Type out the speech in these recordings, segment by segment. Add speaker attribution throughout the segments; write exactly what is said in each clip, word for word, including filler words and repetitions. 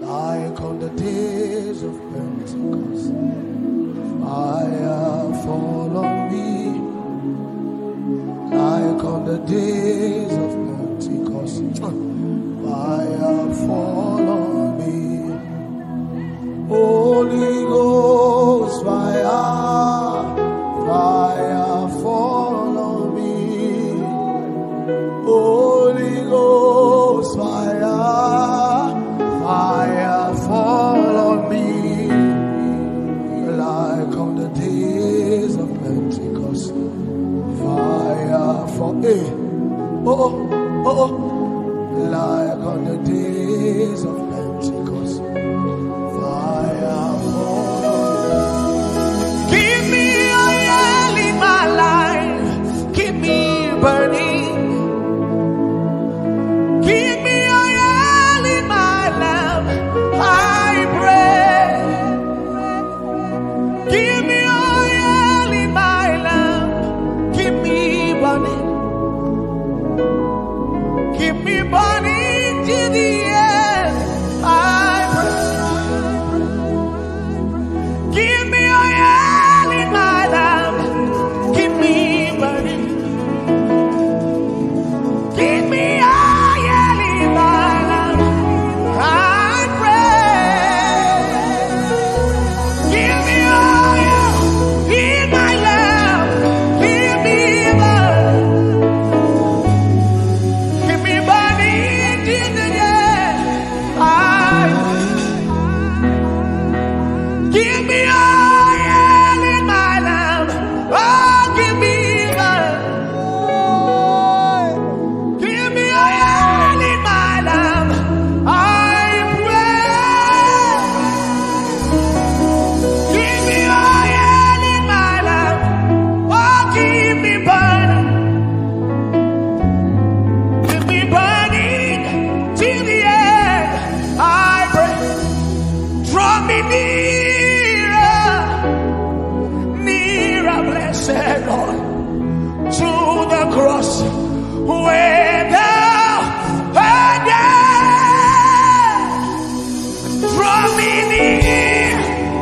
Speaker 1: like on the days of Pentecost. Fire fall on me, like on the days of Pentecost. Fire fall on me, Holy Ghost fire, fire fall on me, Holy Ghost fire, fire fall on me, like on the days of Pentecost. Fire fall, eh, oh, oh, oh, oh, like on the days of Pentecost. Fire fall on me. Give me oil in my life, keep me burning. Give me oil in my lamp, I pray. Give me oil in my lamp, keep me burning. Keep me burning to the end, I pray. Give me oil in my lamp, keep me burning. Give me oil in my lamp, I pray. Give me oil in my lamp, keep me burning. Keep me burning till the end, I give me oil in my lamp, oh, give me burning. Give me oil in my lamp, I pray. Give me oil in my lamp, oh, keep me burning. Keep me burning till the end, I pray. Draw me nearer, nearer, blessed Lord, to the cross where thou art dead. Draw me near,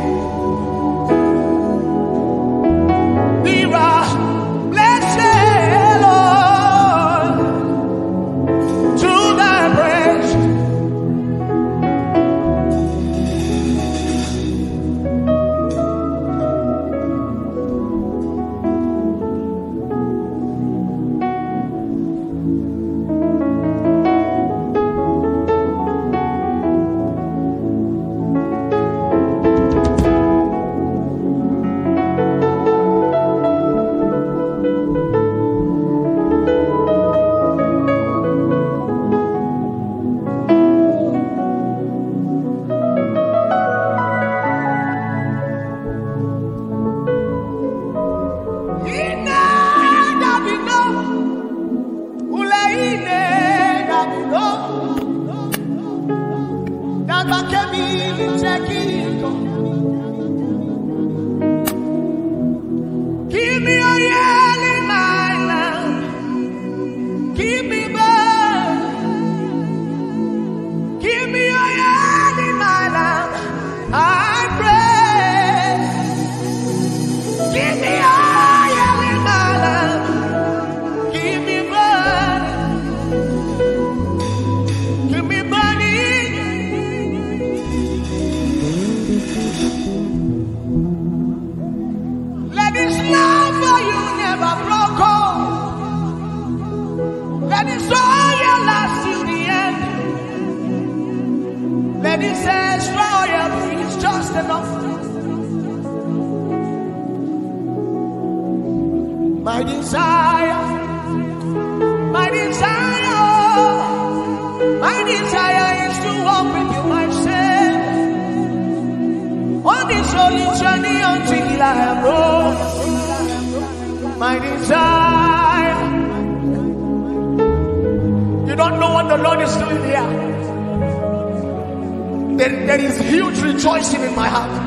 Speaker 1: nearer, blessed Lord, to thy praise. Ine dabino, ule ine dabino, dagba kemi chekiko. Give me oil in my lamp, keep me burning. Give me oil in my lamp, I pray. Give me oil in my lamp, keep me burning. Keep me burning. Let this love for you never broke off. Let this oil last till the end. Let this extra oil is just enough. My desire, my desire, my desire is to walk with you, my Savior, on this holy journey until I am born. My desire, you don't know what the Lord is doing here. There, there is huge rejoicing in my heart.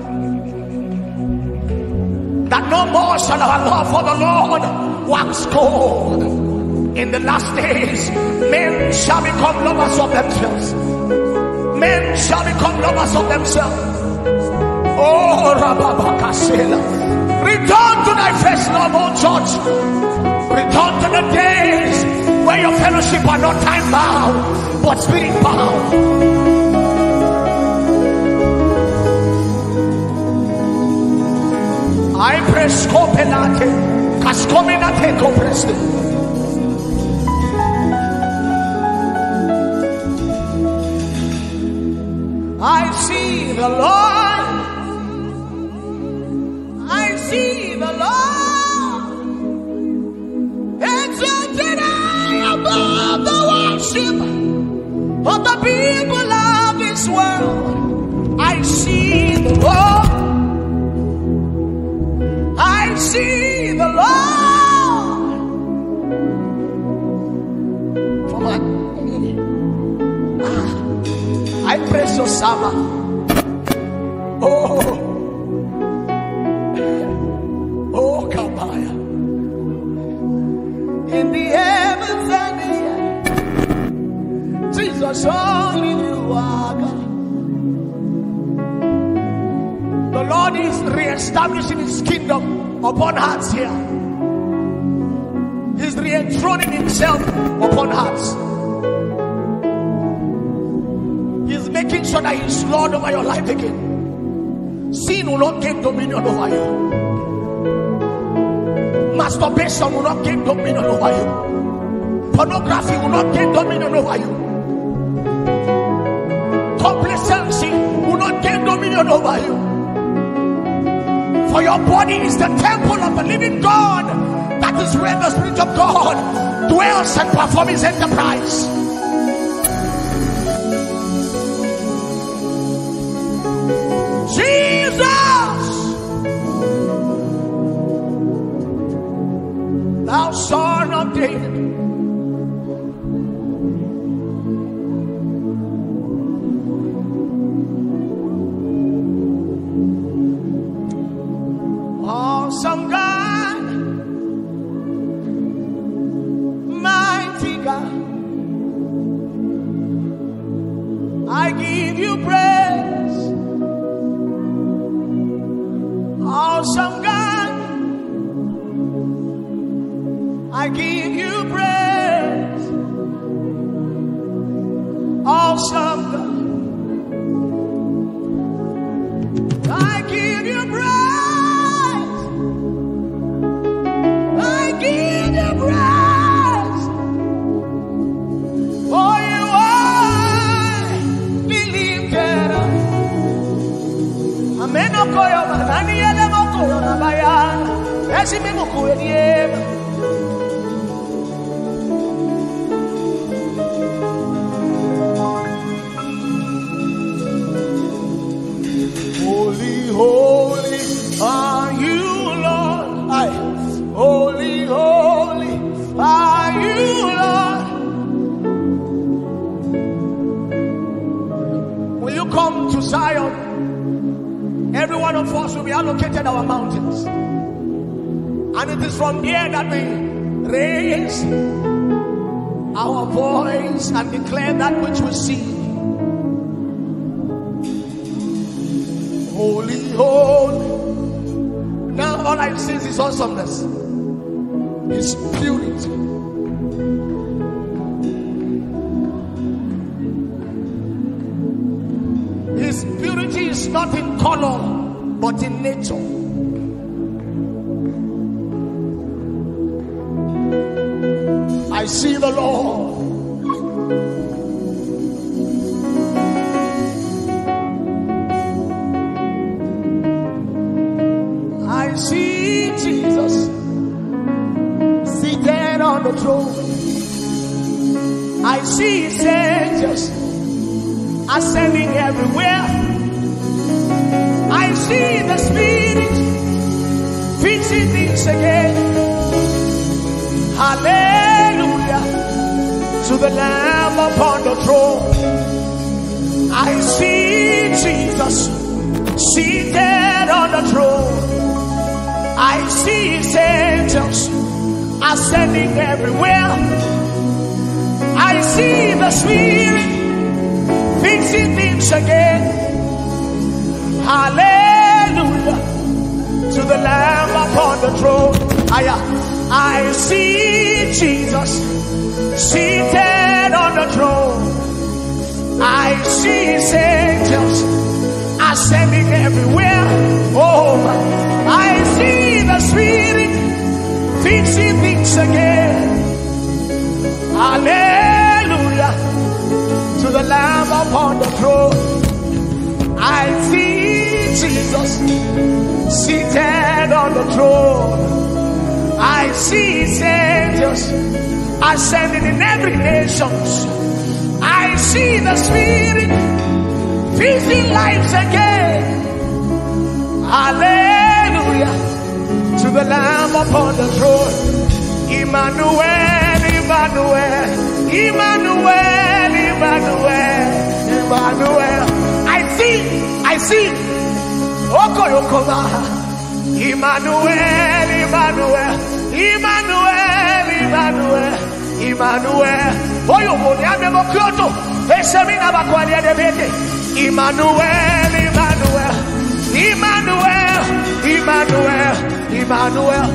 Speaker 1: That no more shall our love for the Lord wax cold. In the last days, men shall become lovers of themselves. Men shall become lovers of themselves. Oh, Rababakasela. Return to thy first love, oh church. Return to the days where your fellowship are not time bound, but spirit bound. I press copelate, cascominate copreste. I see the Lord. I see the Lord. Exalted high above the worship of the people of this world. I see the Lord. I see the Lord. For my, ah, I praise your Sama. Oh, oh, Kabaya. In the heavens and the earth, Jesus, only you are God. The Lord is re-establishing his kingdom upon hearts here. He's re-enthroning himself upon hearts. He's making sure that he's Lord over your life again. Sin will not gain dominion over you. Masturbation will not gain dominion over you. Pornography will not gain dominion over you. Complacency will not gain dominion over you. For your body is the temple of the living God. That is where the Spirit of God dwells and performs his enterprise. Jesus, thou Son of David, awesome God, mighty God, I give you praise. Awesome God, I give you praise. Awesome God, I give you praise. I give you praise. For you are lifted up. Amen. Holy, holy are you, Lord. Aye. Holy, holy are you, Lord. Will you come to Zion? Every one of us will be allocated our mountains. And it is from there that we raise our voice and declare that which we see. Holy, holy. Now all I see is his awesomeness, his purity. His purity is not in color, but in nature. I see the Lord. I see Jesus seated on the throne. I see his angels ascending everywhere. I see the Spirit fixing things again. Hallelujah to the Lamb upon the throne. I see Jesus seated on the throne. I see his angels ascending everywhere. I see the Spirit fixing things again. Hallelujah to the Lamb upon the throne. I, I see Jesus seated on the throne. I see his angels ascending everywhere. Oh, I see the Spirit fixing things again. Hallelujah to the Lamb upon the throne. I see Jesus seated on the throne. I see his angels ascending in every nation. I see the Spirit filling lives again. Hallelujah to the Lamb upon the throne. Emmanuel, Emmanuel, Emmanuel, Emmanuel, Emmanuel. I see, I see. Okoyokoma. Emmanuel, Emmanuel, Emmanuel, Emmanuel, Emmanuel. Oyo monyame mokyoto. Esemina bakwali adebete. Emmanuel, Emmanuel, Emmanuel, Emmanuel, Emmanuel.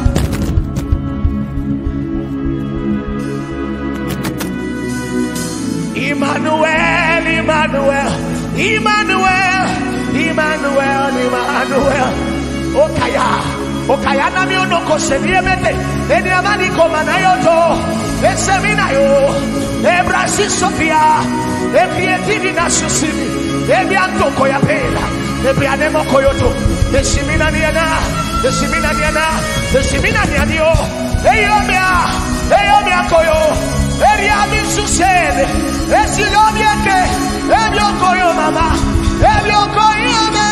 Speaker 1: Emmanuel, Emmanuel, Emmanuel, Emmanuel, Emmanuel. Okaya, Okaya na mi onoko sebiemete. Eni amani komana yoto. Esemina yo. Ebrasi Sophia. Ebietini na susimi. Ebianto koya pela. Ebianemo koyoto. Esimina niana. Esimina niana. Esimina nianio. Eyomia. Eyomia koyo. Eriami susene. Esilomieke. Ebiokoyo mama. Ebiokoyo me.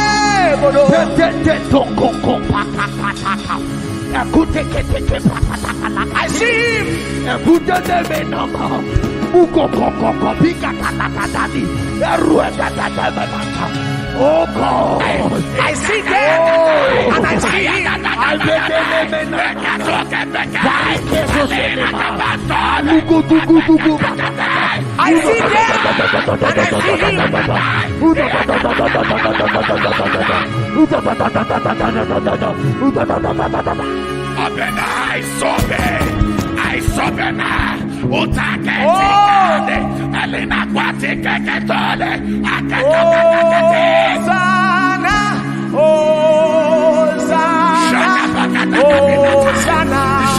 Speaker 1: I see him. Oh God, I see them and I see him. I see them and I see him.
Speaker 2: Abena, I saw them. I saw them. Utake tikade, Elena kwatike ketole, akakakakate.
Speaker 1: Hosanna, Hosanna,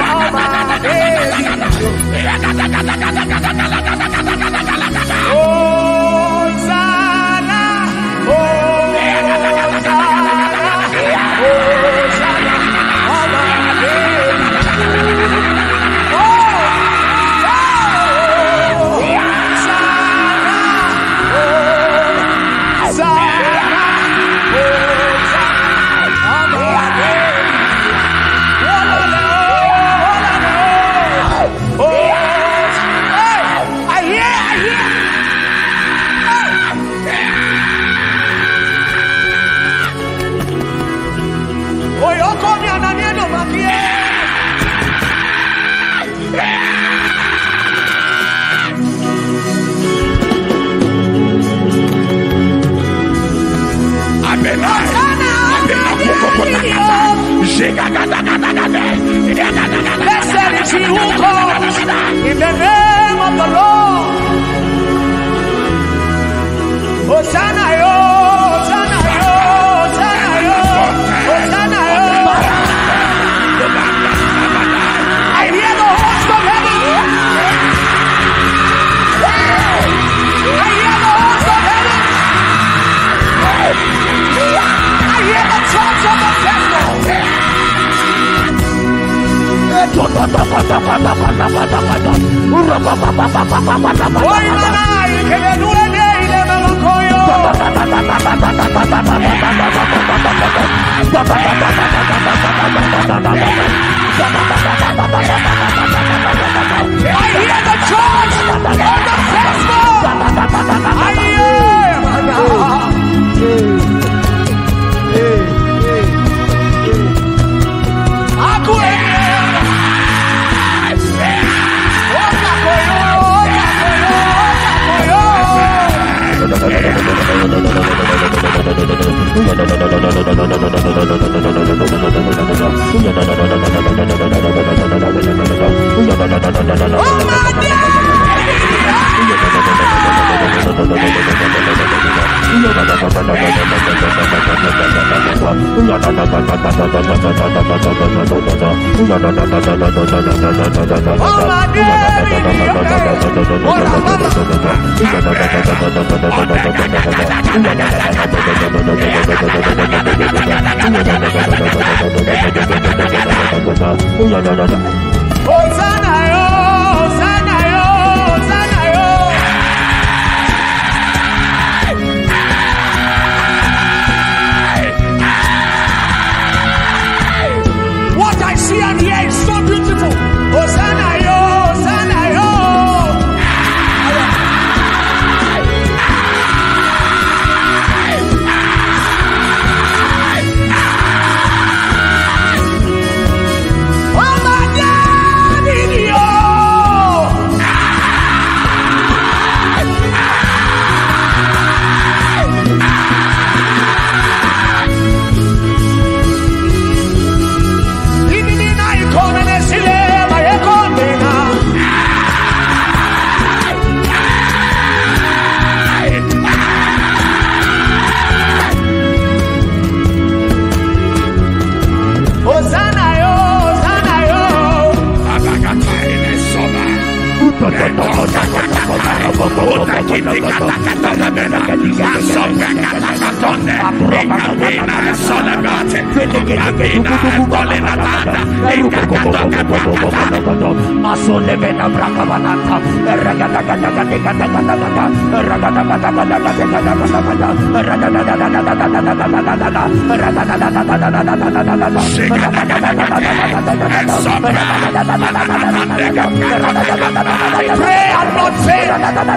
Speaker 2: Blessed is he who comes in the name of the Lord. Hosanna, Hosanna, Hosanna, Hosanna. I hear the host of heaven. I hear the host of heaven. I hear the church of the temple. I hear the church of the temple. I hear.
Speaker 1: Oh,
Speaker 2: What I see and hear is so beautiful. Hosanna, yo, Hosanna, yo. Oh my God, in you. Pray and not fail.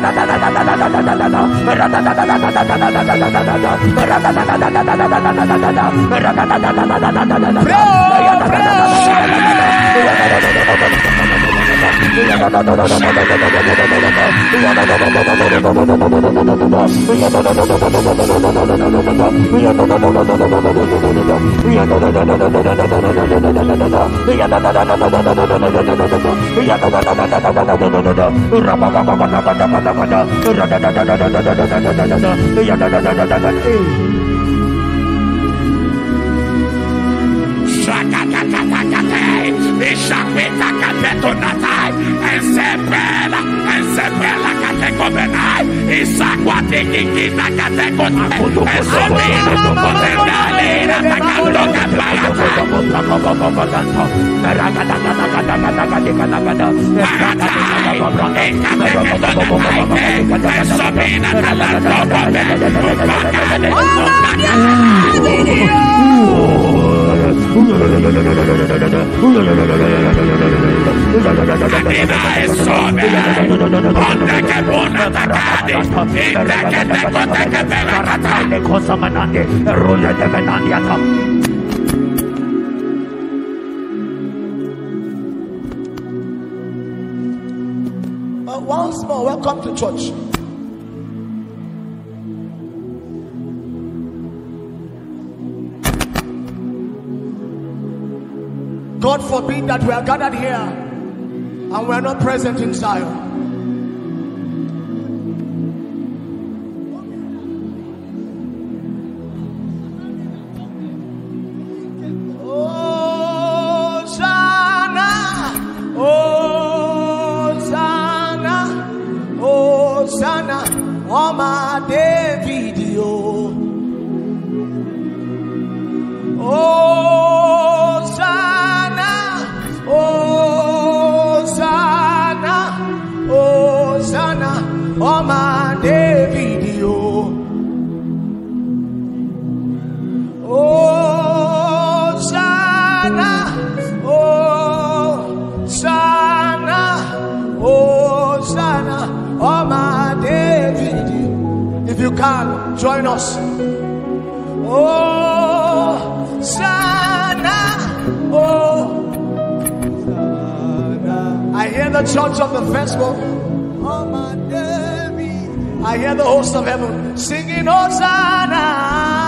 Speaker 2: Uh, once more, welcome to church. God forbid that we are gathered here and we are not present in Zion. Join us. Oh, Sana. Oh, Sana. I hear the church of the festival. Oh, my David. I hear the host of heaven singing, Hosanna.